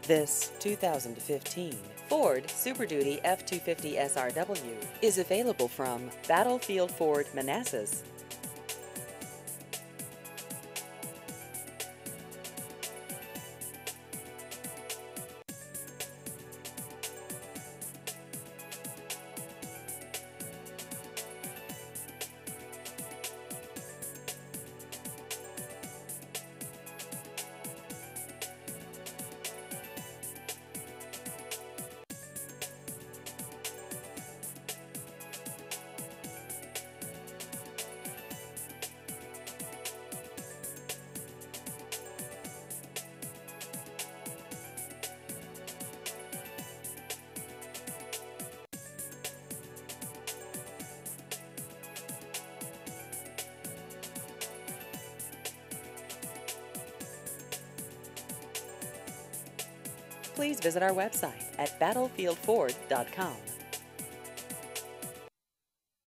This 2015 Ford Super Duty F-250 SRW is available from Battlefield Ford Manassas. Please visit our website at battlefieldford.com.